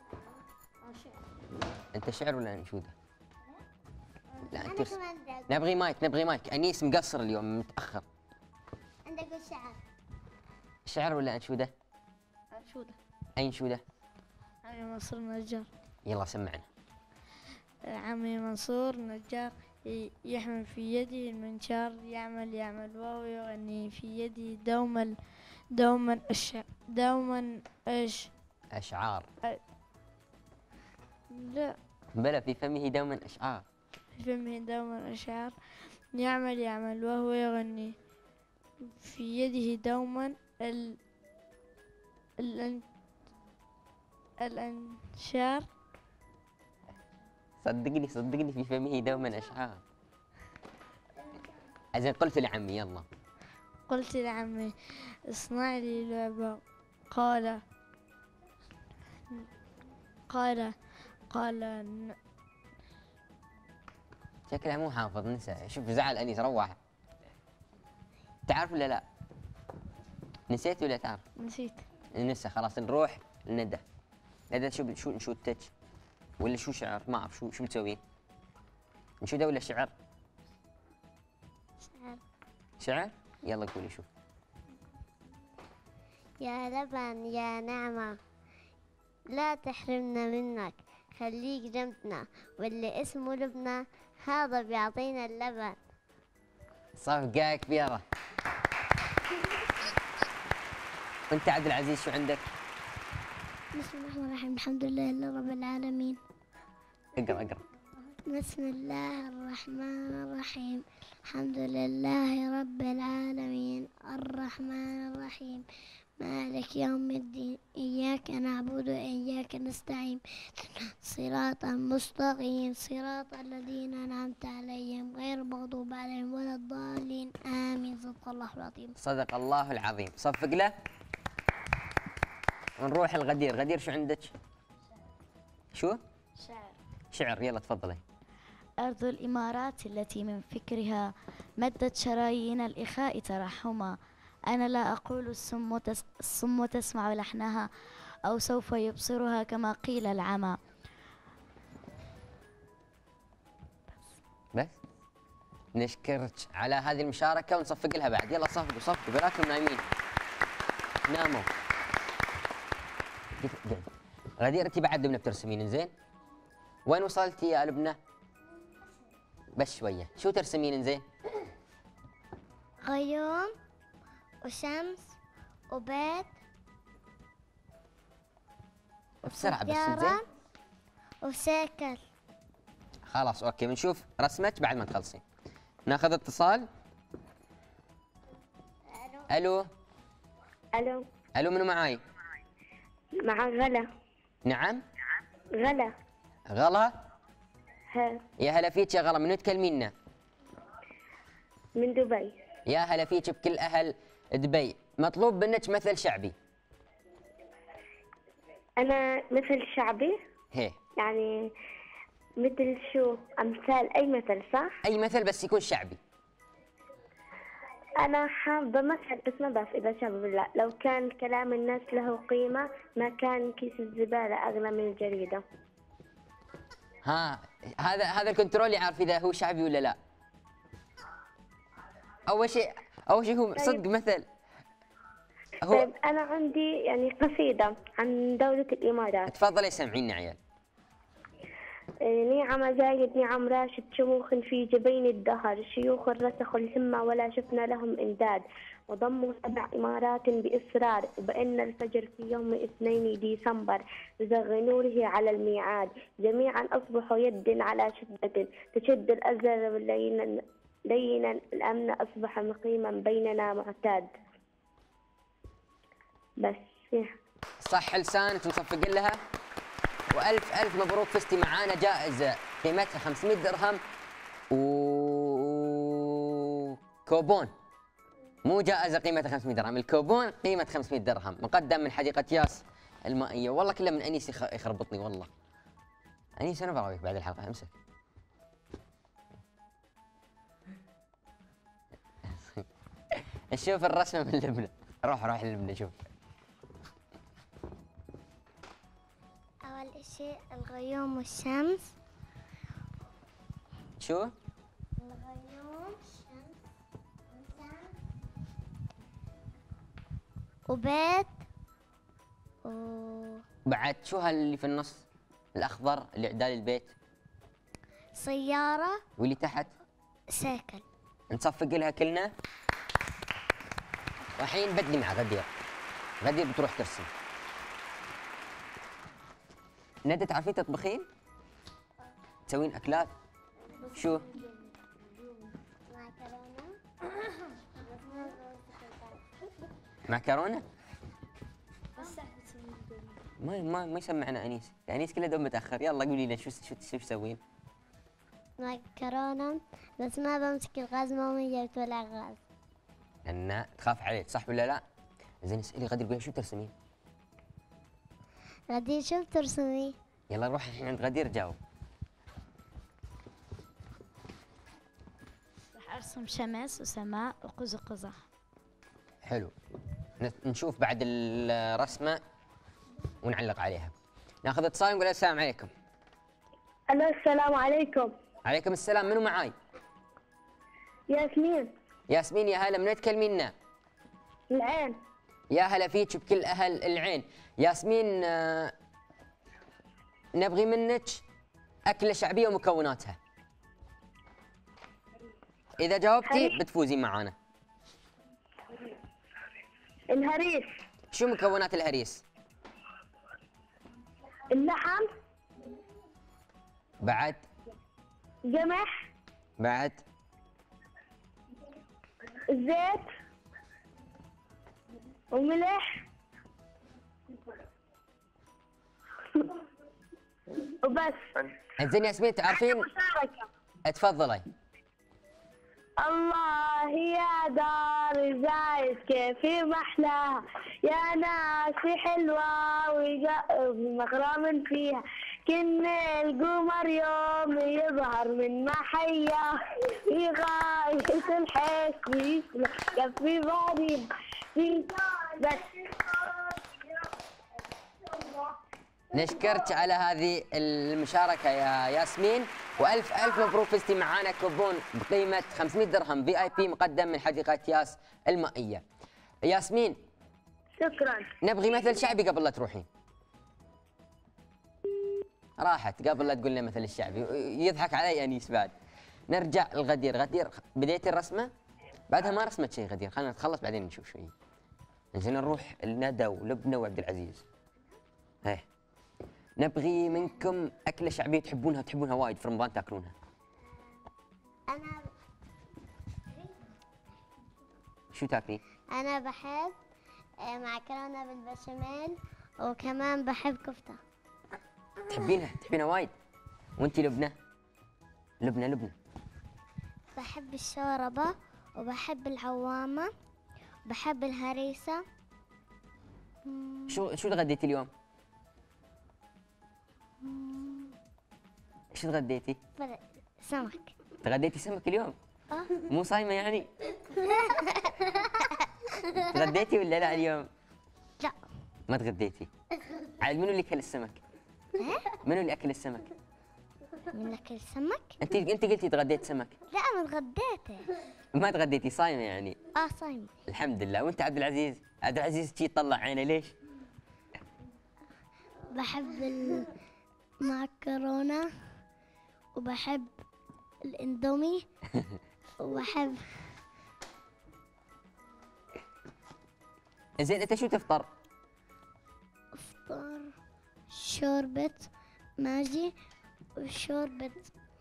أنت شعر ولا أنشودة؟ لا أنت أنا رسم. كمان بدي أقول. نبغي مايك نبغي مايك. أنيس مقصر اليوم متأخر. عندك الشعر. شعر ولا أنشودة؟ أنشودة. أي أنشودة؟ عمي منصور نجار. يلا سمعنا. عمي منصور نجار ي- يحمل في يده المنشار، يعمل يعمل وهو يغني في يده دوما دوما الش دوما ايش أشعار. لا بلى في فمه دوما أشعار. في فمه دوما أشعار، يعمل يعمل وهو يغني في يده دوما ال الأن الأنشار. صدقني صدقني في فمه دوما أشعار. زين قلت لعمي يلا. قلت لعمي اصنع لي لعبة. قال قال قال ن- شكلها مو حافظ نسى. شوف زعل أنيس روح. تعرف ولا لا؟ نسيت ولا تعرف؟ نسيت. نسى خلاص. نروح لندى. ندى شو شو نشودتك؟ ولا شو شعر؟ ما أعرف شو شو بتسوين؟ نشودة ولا شعر؟ شعر. شعر؟ يلا قولي شوف. يا لبن يا نعمة لا تحرمنا منك، خليك جنبنا، واللي اسمه لبنى هذا بيعطينا اللبن. صفقة كبيرة. وانت عبد العزيز شو عندك؟ بسم الله الرحمن الرحيم. الحمد لله لرب العالمين. اقرا اقرا. بسم الله الرحمن الرحيم. الحمد لله رب العالمين الرحمن الرحيم مالك يوم الدين إياك نعبد وإياك نستعين صراطا مستقيم صراط الذين أنعمت عليهم غير المغضوب عليهم ولا الضالين آمين. صدق الله العظيم. صدق الله العظيم. صفق له. ونروح الغدير. غدير شو عندك؟ شو؟ شعر. شعر. يلا تفضلي. أرض الإمارات التي من فكرها مدت شرايين الإخاء ترحما، أنا لا أقول الصم تس الصم تسمع لحنها أو سوف يبصرها كما قيل العمى. بس نشكرك على هذه المشاركة ونصفق لها بعد. يلا صفقوا صفقوا براكم نايمين. ناموا. قلت- قلت. غدير انت بعد لبنى بترسمين زين؟ وين وصلتي يا لبنى؟ بس شوية. شو ترسمين زين؟ غيوم وشمس وبيت بسرعة بس وسيارة زين. وسيكل. خلاص اوكي، بنشوف رسمك بعد ما تخلصين. ناخذ اتصال. الو الو الو، منو معاي؟ مع غلا. نعم غلا. غلا. ها. يا هلا فيك يا غلا، منو تكلمينا؟ من دبي. يا هلا فيك بكل اهل دبي. مطلوب منك مثل شعبي. انا مثل شعبي هي يعني مثل شو؟ امثال اي مثل صح؟ اي مثل بس يكون شعبي. انا حابه مثل بس ما بعرف اذا شعبي ولا لا. لو كان كلام الناس له قيمه ما كان كيس الزباله اغلى من الجريده. ها، هذا هذا الكنترول يعرف اذا هو شعبي ولا لا. اول شيء اول شيء هو صدق مثل. هو طيب انا عندي يعني قصيده عن دوله الامارات. تفضلي سمعينا عيال. نعم زايد نعم راشد شموخ في جبين الدهر، شيوخ رسخوا الهمة ولا شفنا لهم إمداد، وضموا سبع إمارات بإصرار، وبأن الفجر في يوم اثنين ديسمبر بزغ نوره على الميعاد، جميعا أصبحوا يد على شدة تشد الأزر لينا لينا الأمن أصبح مقيما بيننا معتاد. بس صح لسانك نصفق لها. والف الف مبروك، فزتي معانا جائزه قيمتها خمسمئة درهم و كوبون. مو جائزه قيمتها خمسمئة درهم، الكوبون قيمه خمسمئة درهم مقدم من حديقه ياس المائيه. والله كله من انيس يخربطني والله. انيس انا براويك بعد الحلقه، امسك. نشوف الرسمه من لبنى. روح روح لبنى شوف. أول شيء الغيوم والشمس. شو؟ الغيوم شمس إنسان وبيت و بعد شو هاللي في النص الاخضر اللي عدال البيت؟ سيارة واللي تحت؟ سيكل. نصفق لها كلنا. والحين بدي مع غدير. غدير بتروح ترسم. ندى تعرفين تطبخين؟ تسوين اكلات؟ شو؟ معكرونه؟ ما ما ما يسمعنا انيس، انيس كله دوم متاخر. يلا قولي لنا شو شو شو تسوين؟ معكرونة بس ما بمسك الغاز، ماما جبت ولا غاز. لأن تخاف عليك صح ولا لا؟ زين اسألي غدير قولي شو ترسمين؟ غدير شو بترسمي؟ يلا نروح الحين عند غدير جاوب. راح ارسم شمس وسماء وقوس قزح. حلو. نشوف بعد الرسمة ونعلق عليها. ناخذ اتصال ونقول السلام عليكم. ألو السلام عليكم. عليكم السلام، منو معاي؟ ياسمين. ياسمين يا هلا، من تكلمينا؟ العين. يا هلا فيك بكل أهل العين. ياسمين آه نبغي منك أكلة شعبية ومكوناتها. إذا جاوبتي بتفوزين معانا. الهريس. شو مكونات الهريس؟ اللحم. بعد؟ قمح. بعد؟ الزيت وملح وبس. زين ياسمين تعرفين؟ مشاركة. تفضلي. الله يا دار زايد كيف محلاها، يا ناسي حلوة ومغرم فيها، كن القمر يوم يظهر من محياه، في غاية الحسن يسلك في باريها في بس. نشكرك على هذه المشاركة يا ياسمين، والف الف مبروك فزتي معانا كوبون بقيمة خمسمئة درهم في اي بي مقدم من حديقة ياس المائية. ياسمين شكرا. نبغي مثل شعبي قبل لا تروحين. راحت قبل لا تقول لنا مثل الشعبي، يضحك علي انيس بعد. نرجع لغدير. غدير بديت الرسمة؟ بعدها ما رسمت شيء غدير، خلينا نتخلص بعدين نشوف شوي. زين نروح لندى ولبنى وعبد العزيز. ايه نبغي منكم اكله شعبيه تحبونها تحبونها وايد في رمضان تاكلونها. أنا شو تاكلين؟ أنا بحب آه، معكرونة بالبشاميل، وكمان بحب كفتة. تحبينها تحبينها وايد. وانتي لبنى؟ لبنى لبنى بحب الشوربة، وبحب العوامة، بحب الهريسة. شو شو تغديتي اليوم؟ شو تغديتي؟ بل- سمك. تغديتي سمك اليوم؟ آه. مو صايمه يعني؟ تغديتي ولا لا اليوم؟ لا. ما تغديتي؟ عاد منو اللي اكل السمك؟ منو اللي اكل السمك؟ من أكل السمك؟ انت انت قلتي تغديت سمك. لا، أنا تغديته. ما تغديتي صايمه يعني؟ آه صايمة. الحمد لله. وانت عبد العزيز؟ عبد العزيز شي يطلع عينه ليش؟ بحب المعكرونة، وبحب الاندومي، وبحب زين انت شو تفطر؟ افطار شوربة ماجي، وشوربة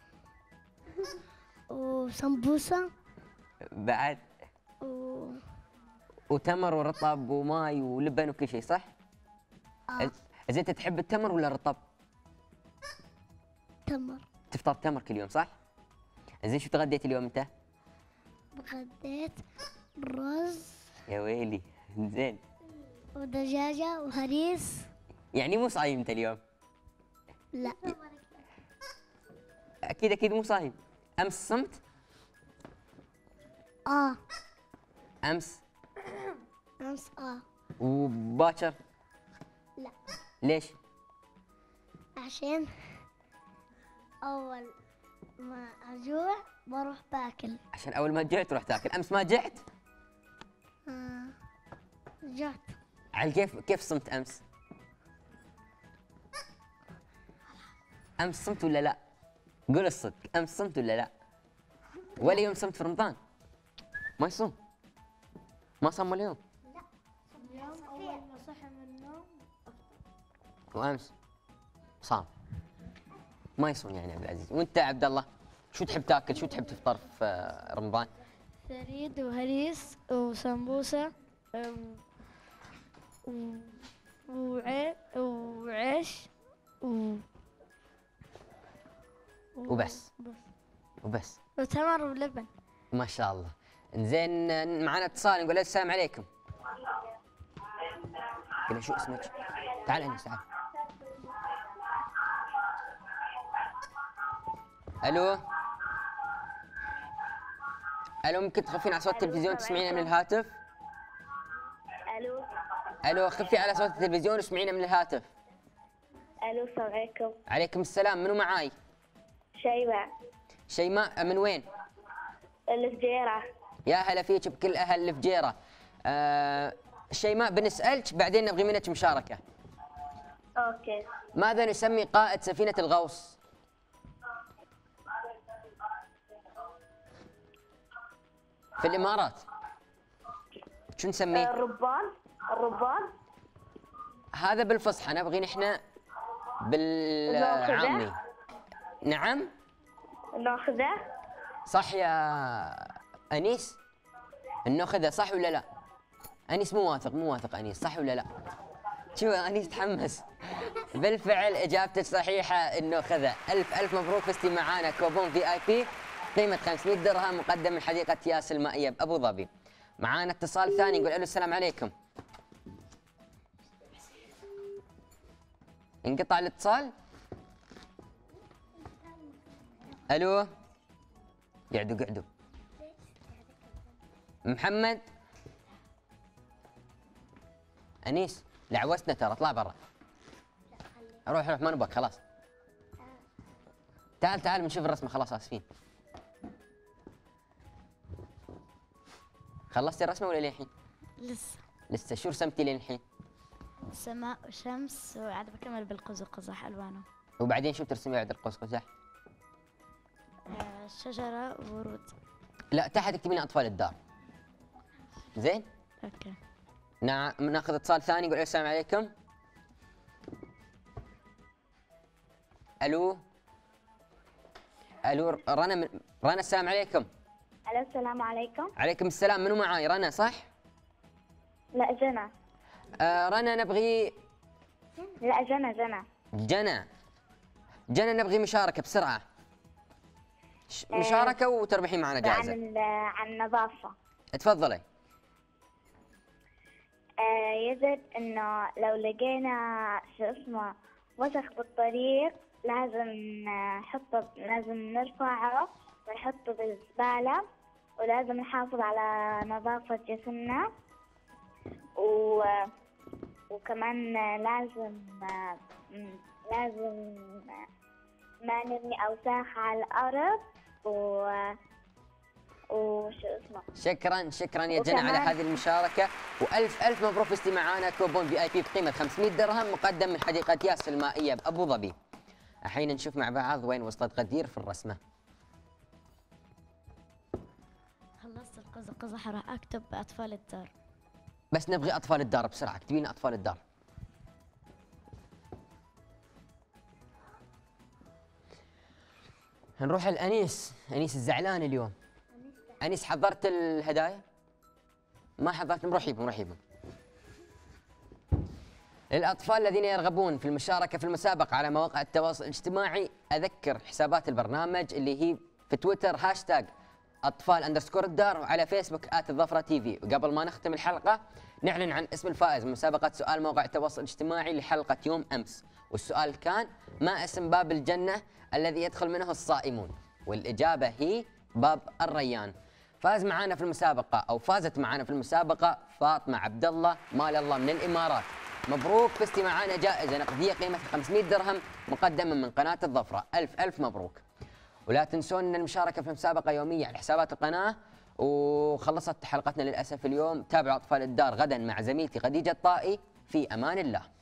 وسمبوسة، بعد و وتمر ورطب وماي ولبن وكل شيء صح؟ آه. زين انت تحب التمر ولا الرطب؟ تمر. تفطر تمر كل يوم صح؟ زين شو تغديت اليوم انت؟ غديت رز يا ويلي زين. ودجاجة وهريس. يعني مو صايم انت اليوم؟ لا. اكيد اكيد مو صايم. امس صمت؟ اه. امس امس اه. وباكر؟ لا. ليش؟ عشان اول ما اجوع بروح باكل. عشان اول ما جعت تروح تاكل. امس ما جعت؟ آه. جعت. على كيف كيف صمت امس؟ امس صمت ولا لا؟ قول الصدق، امس صمت ولا لا؟ ولا يوم صمت في رمضان؟ ما يصوم؟ ما صام ولا يوم؟ اليوم أول ما صحي من النوم وامس صام. ما يصوم يعني عبد العزيز. وانت عبد الله شو تحب تاكل؟ شو تحب تفطر في رمضان؟ ثريد وهريس وسمبوسة و- و- وعي- وعيش و... و- وبس. بس. وبس. وتمر ولبن. ما شاء الله. انزين معنا اتصال نقول له السلام عليكم. قل شو اسمك؟ تعال انس تعال. الو. الو ممكن تخفين على صوت التلفزيون تسمعينا من الهاتف؟ الو الو خفي على صوت التلفزيون واسمعينا من الهاتف. الو السلام عليكم. عليكم السلام. منو معاي؟ شيماء شيماء من وين؟ الفجيرة. يا هلا فيك بكل اهل الفجيره. آه شيماء بنسالك بعدين نبغي منك مشاركه. اوكي. ماذا نسمي قائد سفينه الغوص؟ في الامارات. شو نسميه؟ الربان الربان هذا بالفصحى، نبغي نحن بالعامي. نعم ناخذه. صح يا انيس؟ النخذه صح ولا لا؟ انيس مو واثق مو واثق انيس صح ولا لا؟ شو انيس تحمس. بالفعل اجابتك صحيحه النخذه. الف الف مبروك فزتي معانا كوبون في اي بي قيمه خمسمئة درهم مقدم من حديقه ياس المائيه بابو ظبي. معانا اتصال ثاني نقول الو السلام عليكم. انقطع الاتصال؟ الو قعدوا قعدوا. محمد انيس لعوستنا ترى اطلع برا. روح روح ما نبغاك خلاص. تعال تعال بنشوف الرسمه خلاص اسفين. خلصتي الرسمه ولا للحين؟ لسه. لسه. شو رسمتي لين الحين؟ سماء وشمس وعاد بكمل بالقوس وقزح الوانه. وبعدين شو بترسمي بعد القوس قزح؟ آه، شجرة وورود. لا تحت اكتبي اطفال الدار. زين؟ اوكي. نعم ناخذ اتصال ثاني نقول السلام عليكم. الو الو رنا من... رنا السلام عليكم. الو السلام عليكم. عليكم السلام. منو معاي؟ رنا صح؟ لا جنى. آه رنا نبغي. لا جنى جنى. جنى جنى نبغي مشاركة بسرعة. ش- مشاركة وتربحي معنا جائزة. عن ال- عن النظافة. تفضلي. آه يجب انه لو لقينا شو اسمه وسخ بالطريق لازم نحطه، لازم نرفعه ونحطه بالزبالة، ولازم نحافظ على نظافة جسمنا، و وكمان لازم لازم ما نرمي أوساخ على الأرض، و وشو اسمه. شكرا شكرا يا جنى على هذه المشاركة، والف الف مبروك فزتي معانا كوبون في اي بي بقيمة خمسمئة درهم مقدم من حديقة ياس المائية بأبو ظبي. الحين نشوف مع بعض وين وصلت غدير في الرسمة. خلصت القزح قزح راح أكتب أطفال الدار. بس نبغي أطفال الدار بسرعة، اكتبي لنا أطفال الدار. نروح لأنيس. أنيس الزعلان اليوم. أنيس حضرت الهدايا؟ ما حضرت؟ نروح يبهم نروح يبهم. للأطفال الذين يرغبون في المشاركة في المسابقة على مواقع التواصل الاجتماعي، أذكر حسابات البرنامج اللي هي في تويتر هاشتاج أطفال أندرسكور الدار، وعلى فيسبوك آت الظفرة تي في. وقبل ما نختم الحلقة نعلن عن اسم الفائز من مسابقة سؤال موقع التواصل الاجتماعي لحلقة يوم أمس، والسؤال كان: ما اسم باب الجنة الذي يدخل منه الصائمون؟ والإجابة هي باب الريان. فاز معانا في المسابقة أو فازت معانا في المسابقة فاطمة عبد الله مال الله من الإمارات. مبروك، فزتي معانا جائزة نقدية قيمتها خمسمئة درهم مقدمة من قناة الظفرة. ألف ألف مبروك. ولا تنسون المشاركة في مسابقة يومية على حسابات القناة. وخلصت حلقتنا للأسف اليوم. تابعوا أطفال الدار غدا مع زميلتي خديجة الطائي. في أمان الله.